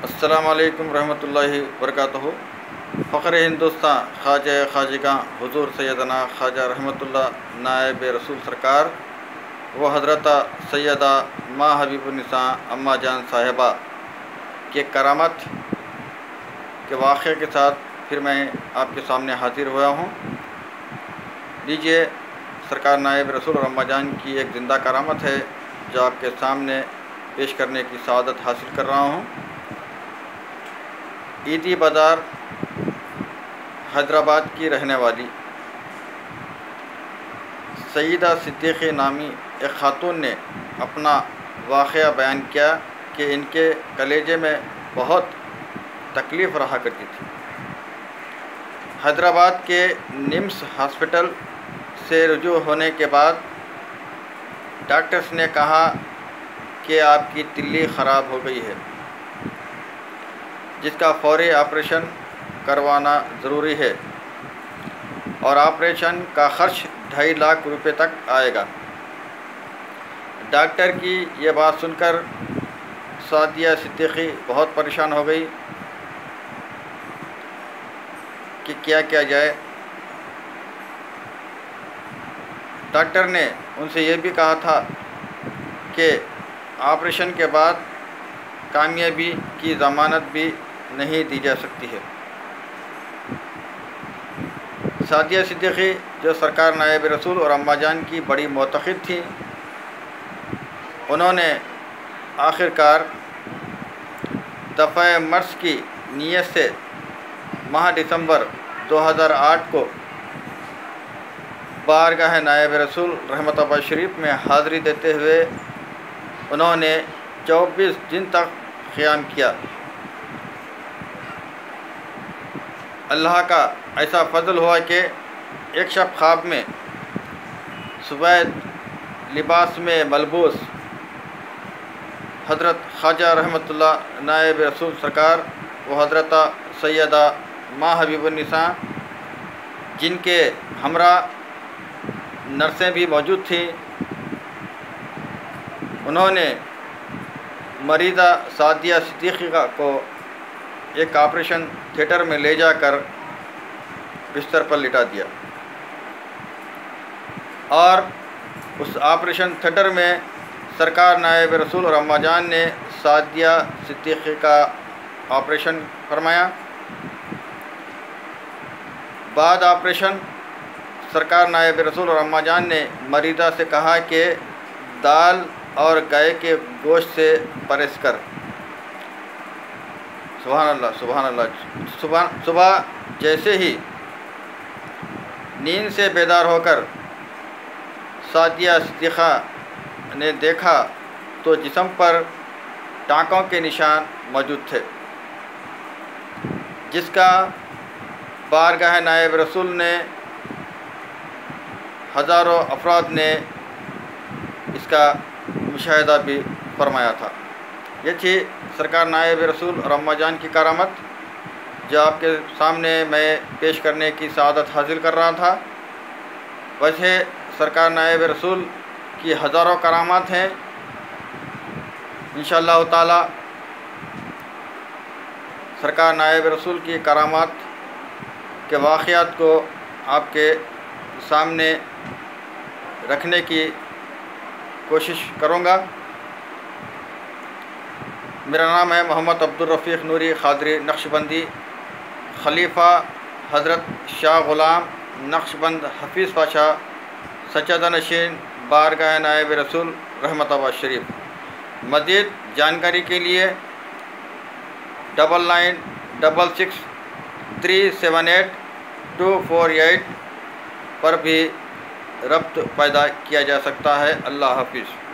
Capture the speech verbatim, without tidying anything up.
السلام علیکم ورحمۃ اللہ وبرکاتہ۔ فخر ہندوستان خواجہ خواجگاں حضور سیدنا خواجہ رحمۃ اللہ نائب رسول سرکار و حضرت سیدہ ماں حبیب النساء اماں جان صاحبہ کے کرامت کے واقعے کے ساتھ پھر میں آپ کے سامنے حاضر ہوا ہوں۔ لیجیے، سرکار نائب رسول اور اماں جان کی ایک زندہ کرامت ہے جو آپ کے سامنے پیش کرنے کی سعادت حاصل کر رہا ہوں۔ عیدی بازار حیدرآباد کی رہنے والی سیدہ صدیقی نامی ایک خاتون نے اپنا واقعہ بیان کیا کہ ان کے کلیجے میں بہت تکلیف رہا کرتی تھی۔ حیدرآباد کے نمس ہاسپٹل سے رجوع ہونے کے بعد ڈاکٹرز نے کہا کہ آپ کی تلی خراب ہو گئی ہے، جس کا فوری آپریشن کروانا ضروری ہے، اور آپریشن کا خرچ ڈھائی لاکھ روپے تک آئے گا۔ ڈاکٹر کی یہ بات سن کر سعدیہ صدیقی بہت پریشان ہو گئی کہ کیا کیا جائے۔ ڈاکٹر نے ان سے یہ بھی کہا تھا کہ آپریشن کے بعد کامیابی کی ضمانت بھی نہیں دی جا سکتی ہے۔ سعدیہ صدیقی، جو سرکار نائب رسول اور اماں جان کی بڑی معتقد تھیں، انہوں نے آخر کار دفع مرض کی نیت سے ماہ دسمبر دو ہزار آٹھ کو بارگاہ نائب رسول رحمت آباد شریف میں حاضری دیتے ہوئے انہوں نے چوبیس دن تک قیام کیا۔ اللہ کا ایسا فضل ہوا کہ ایک شب خواب میں سفید لباس میں ملبوس حضرت خواجہ رحمۃ اللہ نائب رسول سرکار و حضرت سیدہ ماں حبیب النساء، جن کے ہمراہ نرسیں بھی موجود تھیں، انہوں نے مریضہ سعدیہ صدیقی کو ایک آپریشن تھیٹر میں لے جا کر بستر پر لٹا دیا، اور اس آپریشن تھیٹر میں سرکار نائب رسول اور اماں جان نے سعدیہ صدیقی کا آپریشن فرمایا۔ بعد آپریشن سرکار نائب رسول اور اماں جان نے مریضہ سے کہا کہ دال اور گائے کے گوشت سے پرہیز کر۔ سبحان اللہ سبحان اللہ صبح صبح جیسے ہی نیند سے بیدار ہو کر سعدیہ صدیقہ نے دیکھا تو جسم پر ٹانکوں کے نشان موجود تھے، جس کا بارگاہ نائب رسول نے ہزاروں افراد نے اس کا مشاہدہ بھی فرمایا تھا۔ یہ تھی سرکار نائب رسول اور اماں جان کی کرامت، جو آپ کے سامنے میں پیش کرنے کی سعادت حاصل کر رہا تھا۔ ویسے سرکار نائب رسول کی ہزاروں کرامات ہیں۔ انشاءاللہ تعالی سرکار نائب رسول کی کرامات کے واقعات کو آپ کے سامنے رکھنے کی کوشش کروں گا۔ میرا نام ہے محمد عبدالرفیق نوری قادری نقشبندی، خلیفہ حضرت شاہ غلام نقشبند حفیظ پاشا سجادہ نشین بارگاہ نائب رسول رحمت آباد شریف۔ مزید جانکاری کے لیے double nine double six three seven eight two four eight پر بھی ربط پیدا کیا جا سکتا ہے۔ اللہ حافظ۔